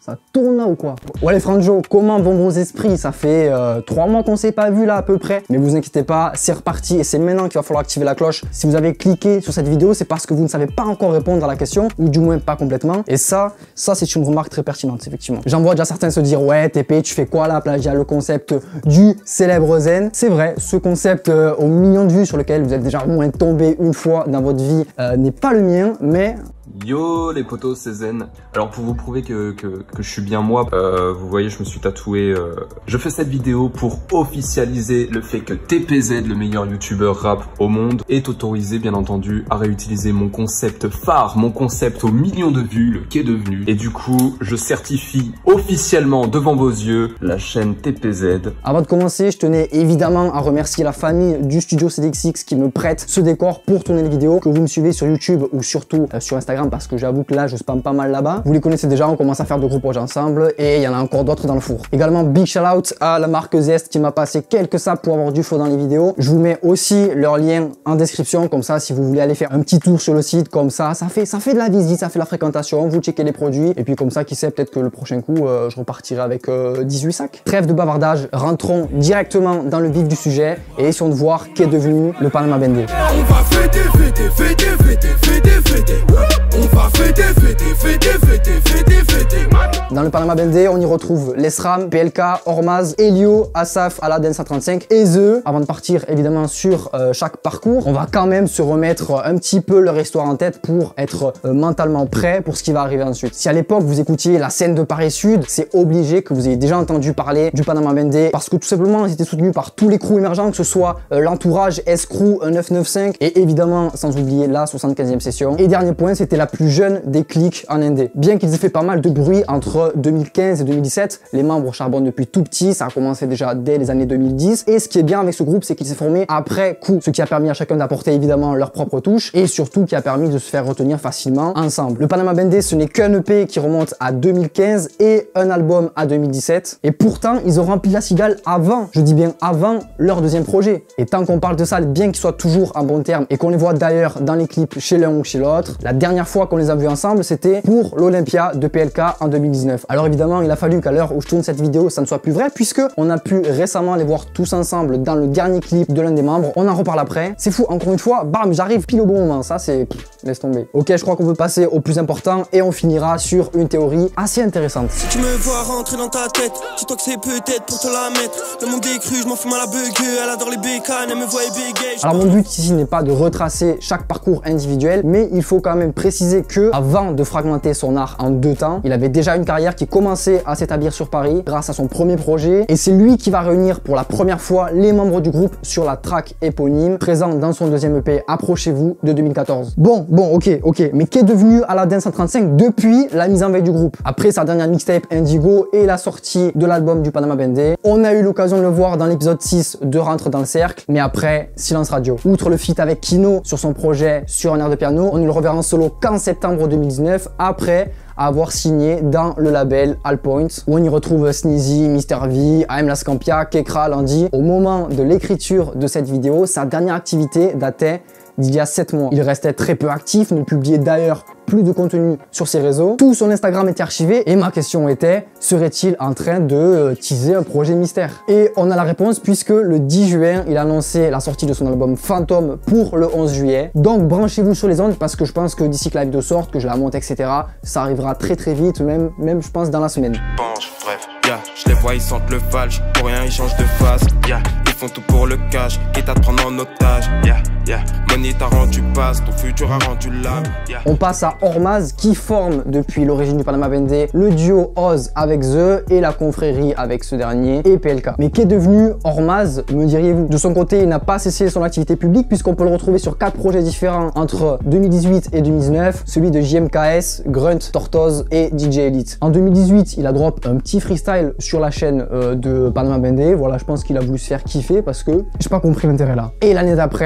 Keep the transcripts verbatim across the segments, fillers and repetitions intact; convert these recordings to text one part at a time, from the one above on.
Ça tourne là ou quoi? Ouais les Franjo, comment vont vos esprits? Ça fait euh, trois mois qu'on s'est pas vu là à peu près. Mais vous inquiétez pas, c'est reparti et c'est maintenant qu'il va falloir activer la cloche. Si vous avez cliqué sur cette vidéo, c'est parce que vous ne savez pas encore répondre à la question, ou du moins pas complètement. Et ça, ça c'est une remarque très pertinente effectivement. J'en vois déjà certains se dire ouais T P, tu fais quoi là, plagiat, le concept du célèbre zen. C'est vrai, ce concept euh, aux millions de vues sur lequel vous êtes déjà au moins tombé une fois dans votre vie euh, n'est pas le mien, mais... Yo les potos, c'est Zen. Alors pour vous prouver que, que, que je suis bien moi, euh, vous voyez je me suis tatoué, euh, je fais cette vidéo pour officialiser le fait que T P Z, le meilleur youtubeur rap au monde, est autorisé bien entendu à réutiliser mon concept phare, mon concept aux millions de vues, le qu'est devenu. Et du coup je certifie officiellement devant vos yeux la chaîne T P Z. Avant de commencer, je tenais évidemment à remercier la famille du studio C D X X qui me prête ce décor pour tourner les vidéos, que vous me suivez sur YouTube ou surtout euh, sur Instagram, parce que j'avoue que là je spamme pas mal là-bas. Vous les connaissez déjà, on commence à faire de gros projets ensemble et il y en a encore d'autres dans le four. Également big shout out à la marque Zest qui m'a passé quelques sacs pour avoir du flow dans les vidéos. Je vous mets aussi leur lien en description, comme ça si vous voulez aller faire un petit tour sur le site, comme ça ça fait ça fait de la visite, ça fait de la fréquentation, vous checkez les produits et puis comme ça qui sait, peut-être que le prochain coup euh, je repartirai avec euh, dix-huit sacs. Trêve de bavardage, rentrons directement dans le vif du sujet et essayons de voir qu'est devenu le Panama Bendé. On va fêter, fêter, fêter, fêter, fêter, fêter. On va fêter, fêter, fêter, fêter, fêter, fêter. Dans le Panama Bendé, on y retrouve l'Esram, P L K, Ormaz, Elio, Asaf, Aladdin cent trente-cinq et The. Avant de partir évidemment sur euh, chaque parcours, on va quand même se remettre un petit peu leur histoire en tête pour être euh, mentalement prêt pour ce qui va arriver ensuite. Si à l'époque vous écoutiez la scène de Paris Sud, c'est obligé que vous ayez déjà entendu parler du Panama Bendé parce que tout simplement ils étaient soutenus par tous les crews émergents, que ce soit euh, l'entourage, S-Crew, neuf neuf cinq et évidemment sans oublier la soixante-quinzième session. Et dernier point, c'était la plus jeune des clics en indé. Bien qu'ils aient fait pas mal de bruit entre deux mille quinze et deux mille dix-sept, les membres charbonnent depuis tout petit, ça a commencé déjà dès les années deux mille dix. Et ce qui est bien avec ce groupe, c'est qu'il s'est formé après coup, ce qui a permis à chacun d'apporter évidemment leur propre touche et surtout qui a permis de se faire retenir facilement ensemble. Le Panama Bendé, ce n'est qu'un E P qui remonte à deux mille quinze et un album à deux mille dix-sept. Et pourtant, ils ont rempli la cigale avant, je dis bien avant, leur deuxième projet. Et tant qu'on parle de ça, bien qu'ils soient toujours en bon terme et qu'on les voit d'ailleurs dans les clips chez l'un ou chez l'autre, la dernière fois qu'on les a vus ensemble, c'était pour l'Olympia de P L K en deux mille dix-neuf. Alors évidemment, il a fallu qu'à l'heure où je tourne cette vidéo, ça ne soit plus vrai, puisque on a pu récemment les voir tous ensemble dans le dernier clip de l'un des membres. On en reparle après. C'est fou, encore une fois, bam, j'arrive pile au bon moment. Ça, c'est... laisse tomber. Ok, je crois qu'on peut passer au plus important et on finira sur une théorie assez intéressante. Si tu me vois rentrer dans ta tête, dis-toi que c'est peut-être pour te la mettre. Le monde est cru, je m'en fume à la bugueux, elle adore les bécanes, elle me voit et bégaye. Alors mon but ici n'est pas de retracer chaque parcours individuel, mais il faut quand même préciser que avant de fragmenter son art en deux temps, il avait déjà une carrière qui commençait à s'établir sur Paris grâce à son premier projet et c'est lui qui va réunir pour la première fois les membres du groupe sur la track éponyme présent dans son deuxième E P Approchez-vous de deux mille quatorze. Bon, bon, ok, ok, mais qu'est devenu Aladdin cent trente-cinq depuis la mise en veille du groupe? Après sa dernière mixtape Indigo et la sortie de l'album du Panama Bendé, on a eu l'occasion de le voir dans l'épisode six de Rentre dans le cercle, mais après, silence radio. Outre le feat avec Kino sur son projet Sur un air de piano, on ne le reverra en solo qu'en septembre deux mille dix-neuf, après à avoir signé dans le label Allpoint, où on y retrouve Sneezy, Mister V, A M La Scampia, Kekra, Landy. Au moment de l'écriture de cette vidéo, sa dernière activité datait d'il y a sept mois. Il restait très peu actif, ne publiait d'ailleurs plus de contenu sur ses réseaux. Tout son Instagram était archivé et ma question était, serait-il en train de euh, teaser un projet mystère? Et on a la réponse puisque le dix juin, il a annoncé la sortie de son album Fantôme pour le onze juillet. Donc branchez-vous sur les ondes parce que je pense que d'ici que la vidéo sorte, que je la monte, et cetera, ça arrivera très très vite, même, même je pense dans la semaine. Penche, bref, yeah, je les vois, ils sentent le falche, pour rien ils changent de face, yeah, ils font tout pour le cash, quitte à te prendre en otage, yeah, yeah, money t'a rendu passe, ton futur a rendu l'âme, yeah. On passe à Ormaz qui forme depuis l'origine du Panama Bendé le duo Oz avec The et la confrérie avec ce dernier et P L K. Mais qu'est devenu Ormaz, me diriez-vous? De son côté, il n'a pas cessé son activité publique puisqu'on peut le retrouver sur quatre projets différents entre deux mille dix-huit et deux mille dix-neuf, celui de J M K S, Grunt, Tortoise et D J Elite. En deux mille dix-huit, il a drop un petit freestyle sur la chaîne euh, de Panama Bendé. Voilà, je pense qu'il a voulu se faire kiffer parce que j'ai pas compris l'intérêt là. Et l'année d'après, c'est-à-dire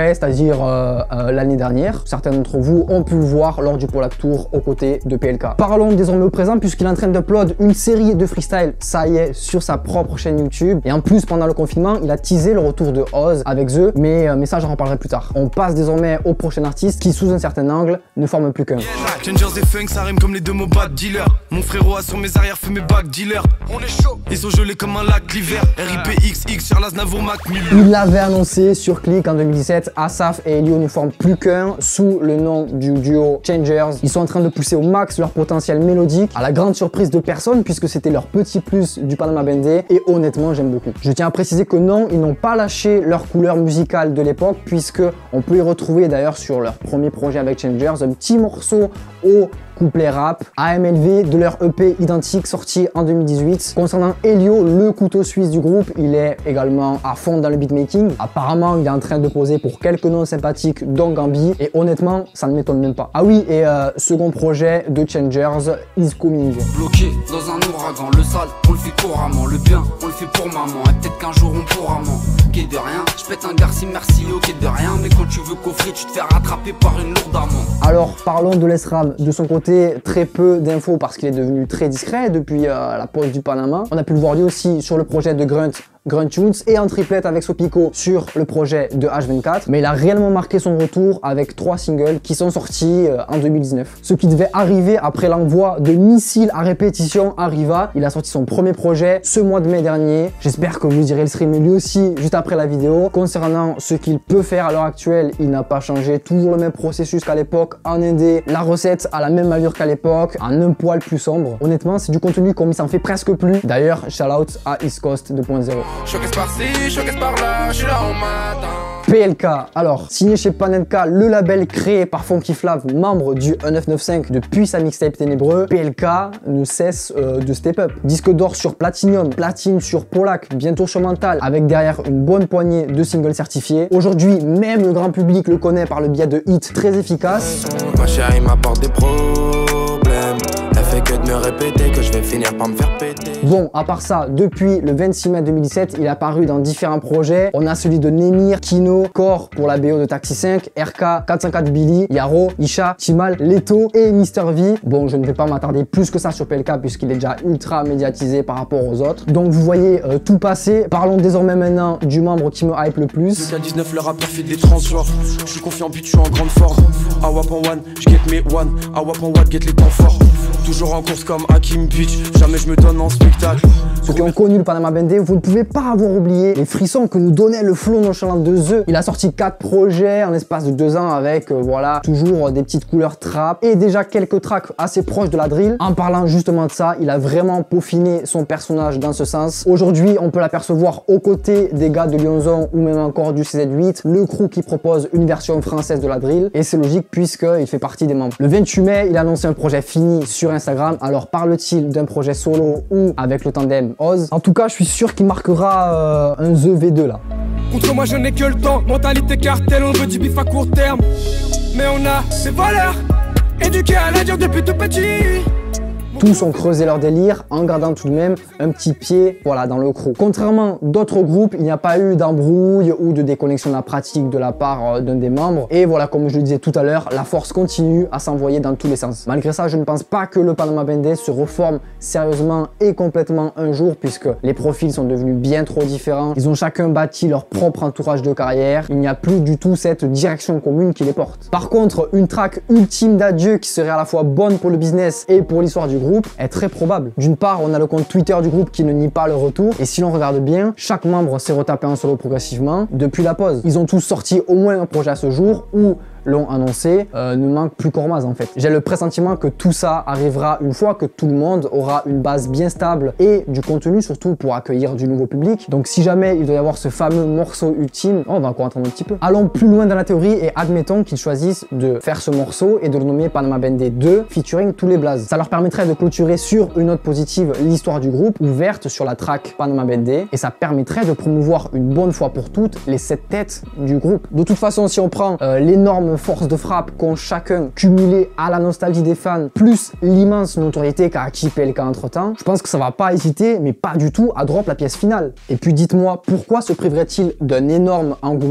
sortir euh, euh, l'année dernière. Certains d'entre vous ont pu le voir lors du Polak Tour aux côtés de P L K. Parlons désormais au présent puisqu'il est en train d'upload une série de freestyle, ça y est, sur sa propre chaîne YouTube. Et en plus, pendant le confinement, il a teasé le retour de Oz avec The, mais, euh, mais ça j'en reparlerai plus tard. On passe désormais au prochain artiste qui, sous un certain angle, ne forme plus qu'un. Changers et funk, ça rime comme les deux mots bad dealer. Mon frérot a sur mes arrières fait mes bacs dealer. On est chaud, ils sont gelés comme un lac l'hiver. R I P X X sur l'Aznavour Mac Miller. Il l'avait annoncé sur Click en deux mille dix-sept, Asaf et Elio ne forment plus qu'un sous le nom du duo Changers. Ils sont en train de pousser au max leur potentiel mélodique, à la grande surprise de personne puisque c'était leur petit plus du Panama Bandé et honnêtement j'aime beaucoup. Je tiens à préciser que non, ils n'ont pas lâché leur couleur musicale de l'époque puisque on peut y retrouver d'ailleurs sur leur premier projet avec Changers un petit morceau au couplet rap, A M L V de leur E P identique sorti en deux mille dix-huit. Concernant Elio, le couteau suisse du groupe, il est également à fond dans le beatmaking. Apparemment, il est en train de poser pour quelques noms sympathiques dont Gambi et honnêtement, ça ne m'étonne même pas. Ah oui, et euh, second projet de Changers, Is Coming. Bloqué dans un ouragan, le sale, on le fait couramment, le bien, on le fait pour maman, et peut-être qu'un jour on pourra m'en. Quai de rien, je pète un garci, merci, ok de rien, mais quand tu veux coffrer, tu te fais rattraper par une lourde amende. Alors, parlons de l'Esram. De son côté, très peu d'infos parce qu'il est devenu très discret depuis euh, la pause du Panama. On a pu le voir lui aussi sur le projet de Grunt, Grunt Tunes, et en triplette avec Sopico sur le projet de H vingt-quatre, mais il a réellement marqué son retour avec trois singles qui sont sortis euh, en deux mille dix-neuf. Ce qui devait arriver après l'envoi de missiles à répétition arriva. Il a sorti son premier projet ce mois de mai dernier. J'espère que vous irez le streamer lui aussi juste après la vidéo. Concernant ce qu'il peut faire à l'heure actuelle, il n'a pas changé, toujours le même processus qu'à l'époque en indé, la recette à la même allure qu'à l'époque, en un poil plus sombre. Honnêtement, c'est du contenu comme il s'en fait presque plus. D'ailleurs, shout out à East Coast deux point zéro. Choquesse par-ci, choquesse par-là, je suis là en matin. P L K, alors signé chez Panenka, le label créé par Funky Flav, membre du un neuf neuf cinq depuis sa mixtape Ténébreux, P L K ne cesse euh, de step up. Disque d'or sur Platinum, platine sur Polak, bientôt sur Mental, avec derrière une bonne poignée de singles certifiés. Aujourd'hui, même le grand public le connaît par le biais de hits très efficaces. Ma chérie m'apporte des problèmes, elle fait que de me répéter que je vais finir par me faire péter. Bon, à part ça, depuis le vingt-six mai deux mille dix-sept, il est apparu dans différents projets. On a celui de Nemir, Kino, Core pour la B O de Taxi cinq, R K, quatre cent quatre Billy, Yaro, Isha, Timal, Leto et Mister V. Bon, je ne vais pas m'attarder plus que ça sur P L K puisqu'il est déjà ultra médiatisé par rapport aux autres. Donc vous voyez euh, tout passer. Parlons désormais maintenant du membre qui me hype le plus. deux K dix-neuf, le rappeur fait des transgenres. Je suis confiant, puis je suis en grande forme. Awap en one, je get mes one. Awap en one, get les temps forts. Toujours en course comme Hakim Beach, jamais je me donne en spectacle. Ceux qui ont connu le Panama Bandé, vous ne pouvez pas avoir oublié les frissons que nous donnait le flow nonchalant de The. Il a sorti quatre projets en l'espace de deux ans avec, euh, voilà, toujours euh, des petites couleurs trap et déjà quelques tracks assez proches de la drill. En parlant justement de ça, il a vraiment peaufiné son personnage dans ce sens. Aujourd'hui, on peut l'apercevoir aux côtés des gars de Lyonzon ou même encore du C Z huit, le crew qui propose une version française de la drill. Et c'est logique puisqu'il fait partie des membres. Le vingt-huit mai, il a annoncé un projet fini sur Instagram. Alors parle-t-il d'un projet solo ou avec le tandem Oz? En tout cas, je suis sûr qu'il marquera euh, un The V deux là. Contre moi je n'ai que le temps, mentalité cartel, on veut du bif à court terme. Mais on a des valeurs, éduqués à la dure depuis tout petit. Tous ont creusé leur délire en gardant tout de même un petit pied, voilà, dans le crew. Contrairement d'autres groupes, il n'y a pas eu d'embrouille ou de déconnexion de la pratique de la part euh, d'un des membres. Et voilà, comme je le disais tout à l'heure, la force continue à s'envoyer dans tous les sens. Malgré ça, je ne pense pas que le Panama Bandé se reforme sérieusement et complètement un jour, puisque les profils sont devenus bien trop différents. Ils ont chacun bâti leur propre entourage de carrière. Il n'y a plus du tout cette direction commune qui les porte. Par contre, une track ultime d'adieu qui serait à la fois bonne pour le business et pour l'histoire du groupe est très probable. D'une part, on a le compte Twitter du groupe qui ne nie pas le retour, et si l'on regarde bien, chaque membre s'est retapé en solo progressivement depuis la pause. Ils ont tous sorti au moins un projet à ce jour, ou l'ont annoncé, euh, ne manque plus qu'Ormaz en fait. J'ai le pressentiment que tout ça arrivera une fois que tout le monde aura une base bien stable et du contenu surtout pour accueillir du nouveau public. Donc si jamais il doit y avoir ce fameux morceau ultime, oh, on va encore attendre un petit peu. Allons plus loin dans la théorie et admettons qu'ils choisissent de faire ce morceau et de le nommer Panama Bandé deux featuring tous les blazes. Ça leur permettrait de clôturer sur une note positive l'histoire du groupe ouverte sur la track Panama Bandé et ça permettrait de promouvoir une bonne fois pour toutes les sept têtes du groupe. De toute façon, si on prend euh, l'énorme force de frappe qu'ont chacun cumulé à la nostalgie des fans, plus l'immense notoriété qu'a acquis P L K entre temps, je pense que ça va pas hésiter, mais pas du tout, à drop la pièce finale. Et puis dites-moi, pourquoi se priverait-il d'un énorme engouement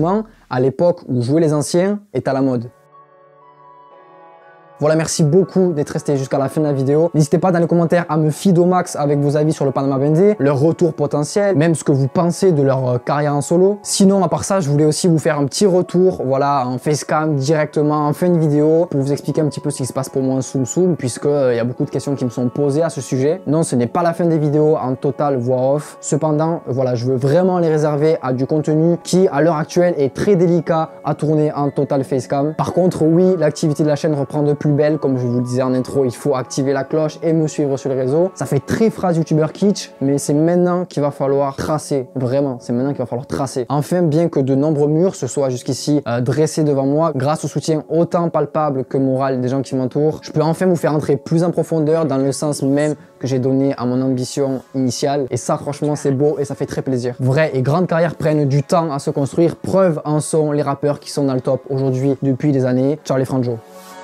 à l'époque où jouer les anciens est à la mode. Voilà, merci beaucoup d'être resté jusqu'à la fin de la vidéo. N'hésitez pas dans les commentaires à me feed au max avec vos avis sur le Panama Benz, leur retour potentiel, même ce que vous pensez de leur carrière en solo. Sinon, à part ça, je voulais aussi vous faire un petit retour, voilà, en facecam directement en fin de vidéo pour vous expliquer un petit peu ce qui se passe pour moi en Soum Soum, puisque il y a beaucoup de questions qui me sont posées à ce sujet. Non, ce n'est pas la fin des vidéos en total voix off. Cependant, voilà, je veux vraiment les réserver à du contenu qui, à l'heure actuelle, est très délicat à tourner en total facecam. Par contre, oui, l'activité de la chaîne reprend de plus belle, comme je vous le disais en intro, il faut activer la cloche et me suivre sur les réseaux. Ça fait très phrase youtubeur kitsch, mais c'est maintenant qu'il va falloir tracer, vraiment, c'est maintenant qu'il va falloir tracer. Enfin, bien que de nombreux murs se soient jusqu'ici euh, dressés devant moi, grâce au soutien autant palpable que moral des gens qui m'entourent, je peux enfin vous faire entrer plus en profondeur dans le sens même que j'ai donné à mon ambition initiale. Et ça, franchement, c'est beau et ça fait très plaisir. Vraies et grandes carrières prennent du temps à se construire. Preuve en sont les rappeurs qui sont dans le top aujourd'hui depuis des années. Ciao les Franjo.